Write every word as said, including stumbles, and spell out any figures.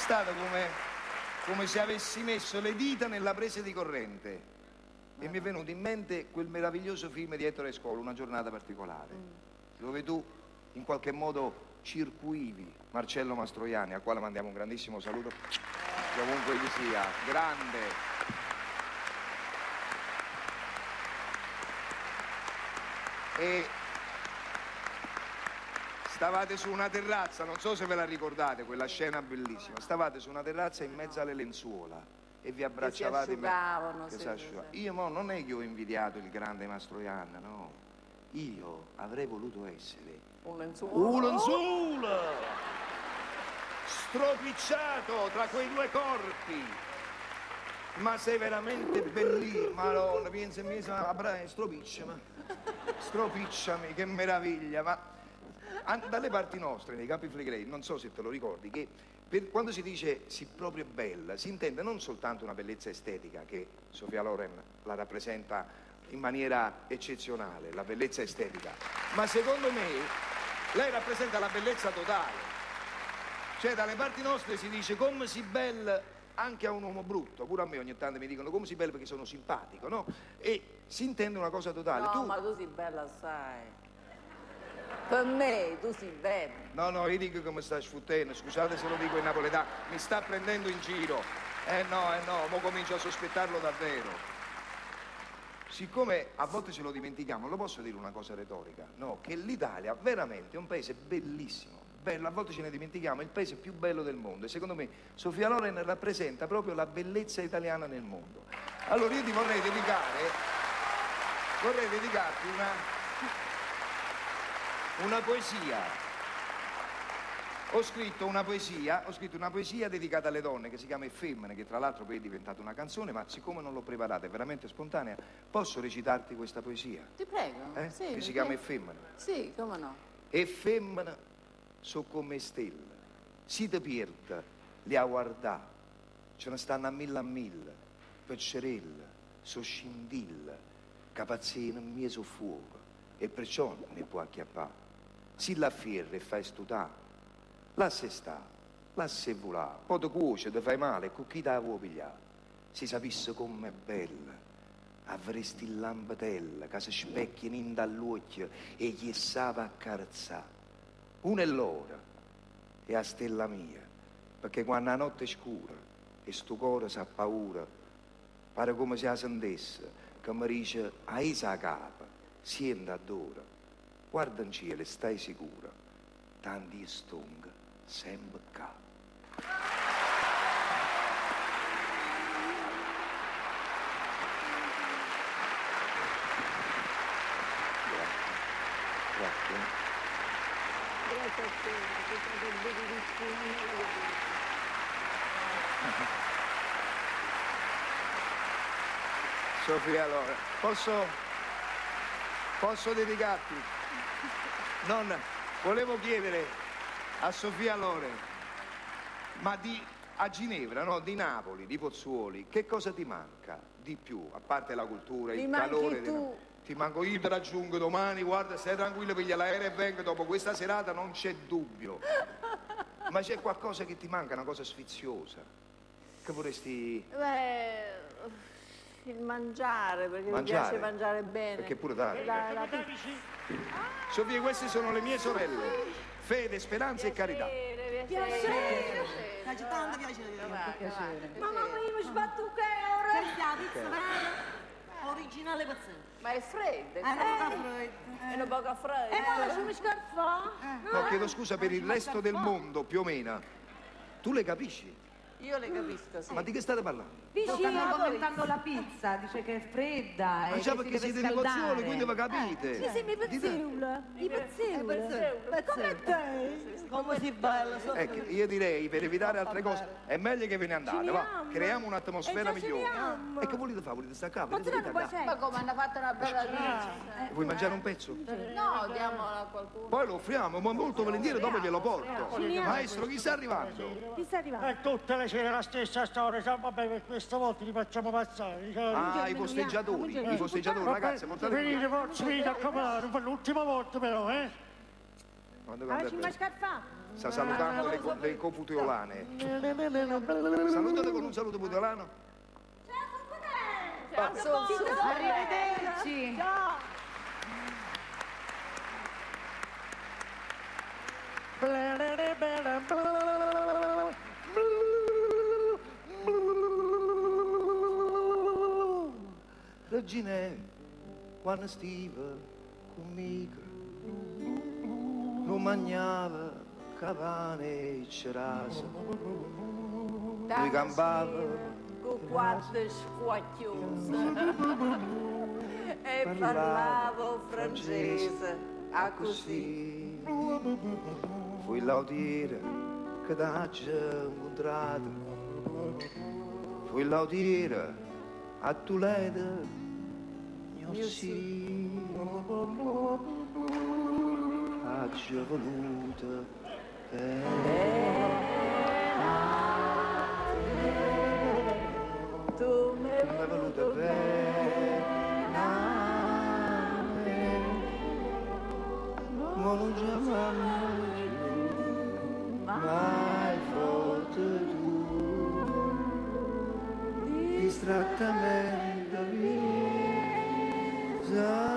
stato come, come se avessi messo le dita nella presa di corrente e mi è venuto in mente quel meraviglioso film di Ettore Scola, Una giornata particolare, dove tu in qualche modo circuivi Marcello Mastroianni, al quale mandiamo un grandissimo saluto, ovunque gli sia, grande. E stavate su una terrazza, non so se ve la ricordate, quella scena bellissima, stavate su una terrazza in mezzo alle lenzuola e vi abbracciavate. Che si asciugavano, che sì, si asciugavano. Io mo non è che ho invidiato il grande Mastroianni, no. Io avrei voluto essere un lenzuolo. Un lenzuolo! Stropicciato tra quei due corpi. Ma sei veramente bellissimo, madonna, pensa mi sa, stropicciami, stropicciami, che meraviglia, ma dalle parti nostre, nei Campi Flegrei, non so se te lo ricordi, che per, quando si dice sì proprio bella, si intende non soltanto una bellezza estetica, che Sofia Loren la rappresenta in maniera eccezionale, la bellezza estetica, ma secondo me lei rappresenta la bellezza totale. Cioè dalle parti nostre si dice come si bella anche a un uomo brutto, pure a me ogni tanto mi dicono come si bella perché sono simpatico, no? E si intende una cosa totale. No, tu... ma tu sei bella assai. Per me tu sei bella. No, no, io dico che mi sta sfuttendo, scusate se lo dico in napoletano, mi sta prendendo in giro. Eh no, eh no, mo comincio a sospettarlo davvero. Siccome a volte ce lo dimentichiamo, lo posso dire una cosa retorica, no? Che l'Italia veramente è un paese bellissimo, bello, a volte ce ne dimentichiamo, è il paese più bello del mondo e secondo me Sofia Loren rappresenta proprio la bellezza italiana nel mondo. Allora io ti vorrei dedicare, vorrei dedicarti una, una poesia. Ho scritto una poesia, ho scritto una poesia dedicata alle donne che si chiama Effemmene, che tra l'altro poi è diventata una canzone, ma siccome non l'ho preparata, è veramente spontanea, posso recitarti questa poesia? Ti prego. Eh? Sì, che si prego. chiama Effemmene. Sì, come no. Effemmene so come stelle, si te pierda, li ha guardati, ce ne stanno a mille a mille, peccerelle, so scintille, capazzine mie so fuoco, e perciò ne può acchiappare. Si la fierra e fai stutare. Lascia sta, lascia volare, poi ti cuoce, ti fai male, con chi te la vuoi pigliare? Si sapesse com'è bella, avresti il lampadella che si specchia in dall'occhio e gli sa accarezzare. Una è l'ora, e a stella mia, perché quando la notte è scura e sto cuore sa paura, pare come se la sentesse, che mi dice a isa capa, sienta adora, guarda in cielo e stai sicura, tanti stonga sempre qua. Grazie. Grazie a te, sei stato bellissimo. Sofia, allora, posso, posso dedicarti? Non, volevo chiedere a Sofia Loren, ma di, a Ginevra, no? Di Napoli, di Pozzuoli, che cosa ti manca di più, a parte la cultura, Mi il manchi calore? tu. Di... Ti manco io, ti raggiungo domani, guarda, stai tranquillo, piglia l'aereo e vengo, dopo questa serata non c'è dubbio. Ma c'è qualcosa che ti manca, una cosa sfiziosa, che vorresti... Beh, il mangiare, perché Mangiare? mi piace mangiare bene. Perché pure dare. La, la... Sofia, queste sono le mie sorelle, Fede, Speranza e Carità. Piacere, Piacere. piacere. Tanto piacere. Piacere. Mamma mia, mi sbatto che ora? C'è la pizza originale pazzesca. Ma è fredda, Eh, non fa freddo. è una poca fredda. E poi lasciami scarfare. No, chiedo scusa per il resto del mondo, più o meno. Tu le capisci? Io le capisco, sì. Ma di che state parlando? Vicino, Stanno commentando la pizza, dice che è fredda. Ma e già che perché si deve siete di Pozzuoli, scaldare. quindi vi capite. Sì, sì, mi Dite- pezzeula. I pezzeula. Come te? Come si bella, so Ecco, io direi, per evitare altre cose, è meglio che ve ne andate, va. Creiamo un'atmosfera E già migliore. finiamo. E che volete fare? Volete staccare? Ma Volete tu non puoi tagliare? Ma come, hanno fatto una bella pizza? Vuoi mangiare un pezzo? No, diamola a qualcuno. Poi lo offriamo, ma molto volentieri dopo glielo porto. Maestro, chi sta arrivando? Chi sta arrivando? È tutte le sere la stessa storia, sa, vabbè, per questa volta li facciamo passare. Ah, i posteggiatori, i posteggiatori, ragazzi, portate venite, qui. forza, venite a accomodare, per l'ultima volta però, eh? Quando Allora ci cambia scarfare. sta salutando le, co- le coputeolane. Salutale con un saluto puteolano. Ciao, Sofì. Arrivederci. Regine, quando stiva conmigo, non mangiava cavane e cerasa, lui campava con quattro squacchiose e parlavo francese, a così. Fui l'audire che t'ha incontrato, fui l'audire a Toledo, mio sì, ha voluto Tu mi hai è voluto bene, ma non ci mai forte tu, distrattamente visa.